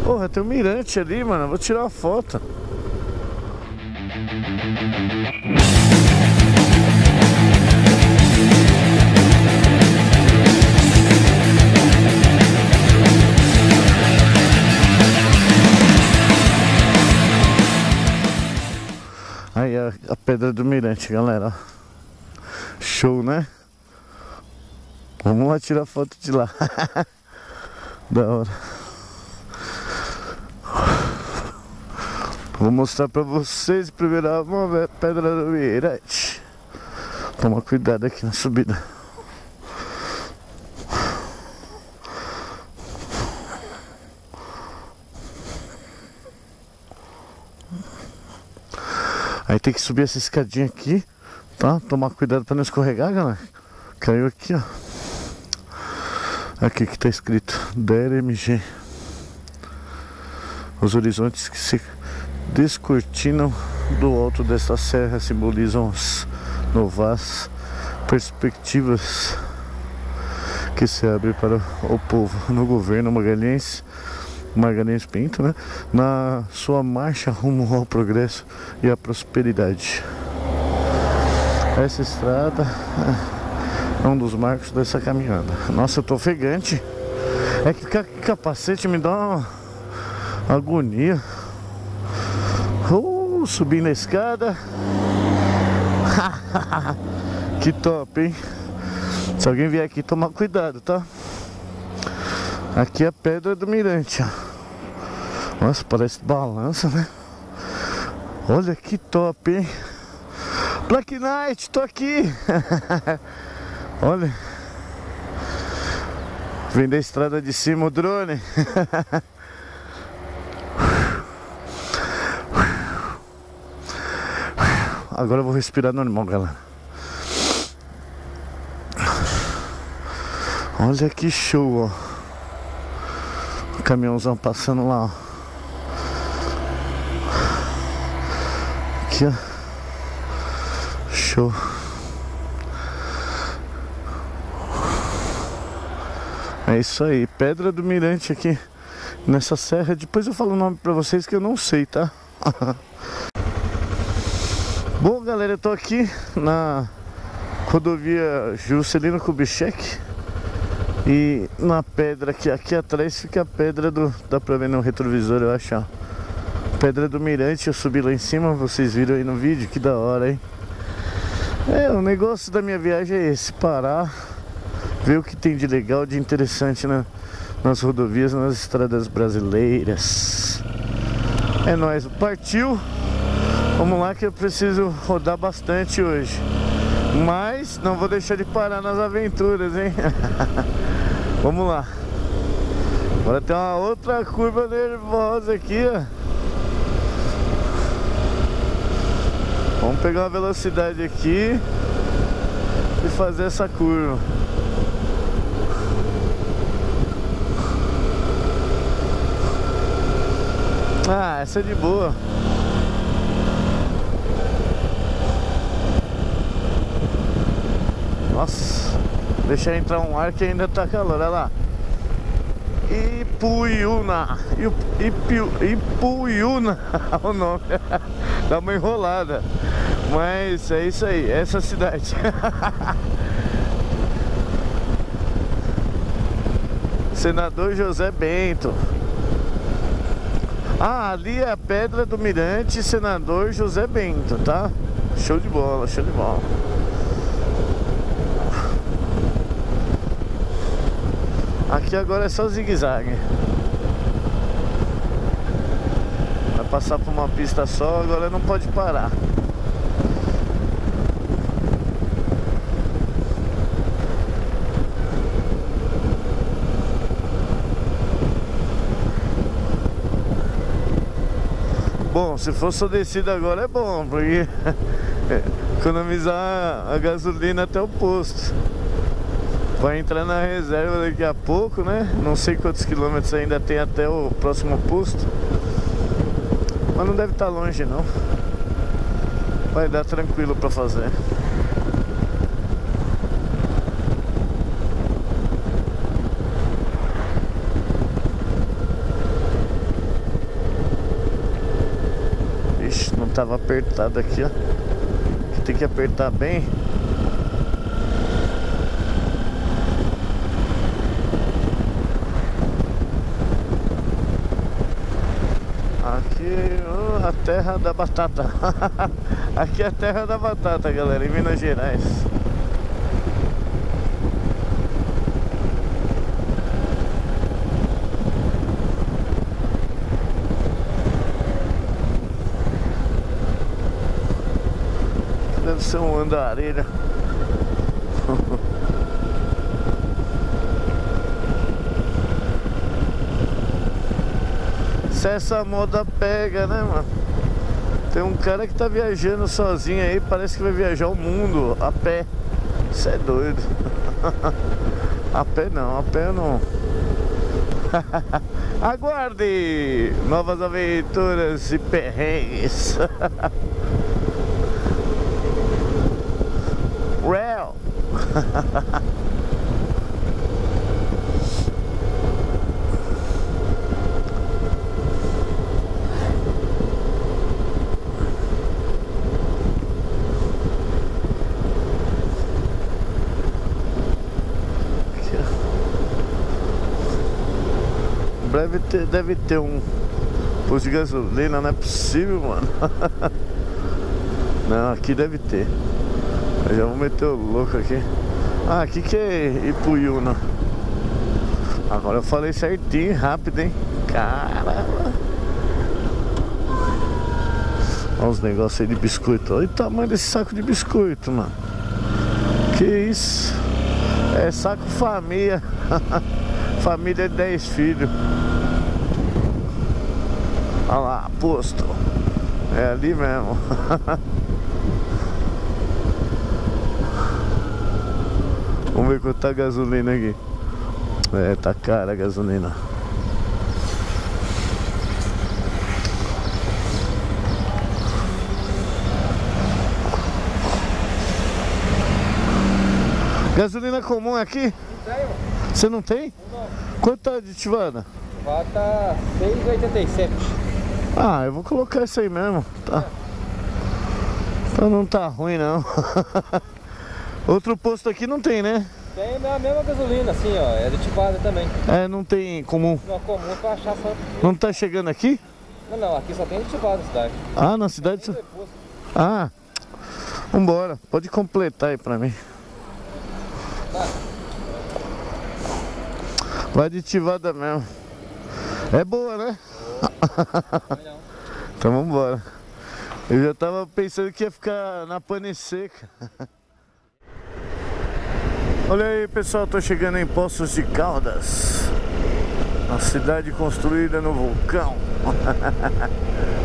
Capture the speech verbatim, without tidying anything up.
Porra, tem um mirante ali, mano. Vou tirar uma foto. Aí a, a pedra do mirante, galera. Show, né? Vamos lá tirar foto de lá. Da hora. Vou mostrar pra vocês primeiro a pedra do mirante. Toma cuidado aqui na subida. Aí tem que subir essa escadinha aqui, tá? Tomar cuidado pra não escorregar, galera. Caiu aqui, ó. Aqui que tá escrito D R M G. Os horizontes que se descortinam do alto desta serra simbolizam as novas perspectivas que se abrem para o povo no governo Magalhães Magalhães Pinto, né? Na sua marcha rumo ao progresso e à prosperidade. Essa estrada é um dos marcos dessa caminhada. Nossa, eu tô ofegante. É que ficar com capacete me dá uma agonia. Uh, subindo a escada. Que top, hein? Se alguém vier aqui, tomar cuidado, tá? Aqui é a pedra do mirante, ó. Nossa, parece balança, né? Olha que top, hein? Black Knight, tô aqui. Olha. Vem da estrada de cima o drone. Agora eu vou respirar normal, galera. Olha que show, ó. O caminhãozão passando lá, ó. Aqui, ó. Show. É isso aí, pedra do mirante aqui nessa serra. Depois eu falo o nome pra vocês que eu não sei, tá? Bom, galera, eu tô aqui na rodovia Juscelino Kubitschek. E na pedra aqui, aqui atrás fica a pedra do... Dá pra ver no retrovisor, eu acho, ó. Pedra do mirante, eu subi lá em cima, vocês viram aí no vídeo, que da hora, hein? É, o negócio da minha viagem é esse, parar, ver o que tem de legal, de interessante na, nas rodovias, nas estradas brasileiras. É nóis, partiu! Vamos lá que eu preciso rodar bastante hoje. Mas não vou deixar de parar nas aventuras, hein? Vamos lá. Agora tem uma outra curva nervosa aqui, ó. Vamos pegar uma velocidade aqui e fazer essa curva. Ah, essa é de boa. Nossa, deixa entrar um ar que ainda tá calor, olha lá. Ipuiuna, Ipu, Ipuiuna, o nome. Dá uma enrolada. Mas é isso aí, essa cidade. Senador José Bento. Ah, ali é a pedra do mirante Senador José Bento, tá? Show de bola, show de bola. Aqui agora é só zigue-zague. Vai passar por uma pista só, agora não pode parar. Bom, se for só descida agora é bom, porque economizar a gasolina até o posto. Vai entrar na reserva daqui a pouco, né? Não sei quantos quilômetros ainda tem até o próximo posto, mas não deve estar longe não. Vai dar tranquilo pra fazer. tava apertado aqui, ó. Tem que apertar bem. Aqui, oh, a terra da batata. Aqui é a terra da batata, galera, em Minas Gerais. Deve ser um andarilho. Se essa moda pega, né, mano? Tem um cara que tá viajando sozinho aí, parece que vai viajar o mundo a pé. Isso é doido. A pé não, a pé eu não. Aguarde novas aventuras e perrengues. Real. Deve ter, deve ter um posto de gasolina, não é possível, mano. Não, aqui deve ter. Eu já vou meter o louco aqui. Ah, aqui que é Ipuiuna. Agora eu falei certinho, rápido, hein? Caramba. Olha os negócios aí de biscoito. Olha o tamanho desse saco de biscoito, mano. Que isso? É saco família. Família de dez filhos. Olha lá, posto. É ali mesmo. Vamos ver quanto tá a gasolina aqui. É, tá cara a gasolina. Gasolina comum aqui? Não tem, você não tem? Não. Quanto tá de Tivana? Vai tá seis e oitenta e sete. Ah, eu vou colocar isso aí mesmo. Tá. Então não tá ruim não. Outro posto aqui não tem, né? Tem a mesma gasolina, assim, ó. É aditivada também. É, não tem comum. Não, comum pra achar só. Não tá chegando aqui? Não, não, aqui só tem aditivada na cidade. Ah, na cidade só... Ah, vambora. Pode completar aí pra mim. Tá. Vai aditivada mesmo. É boa, né? Não. Então vambora. Eu já tava pensando que ia ficar na pane seca. Olha aí, pessoal, tô chegando em Poços de Caldas, uma cidade construída no vulcão.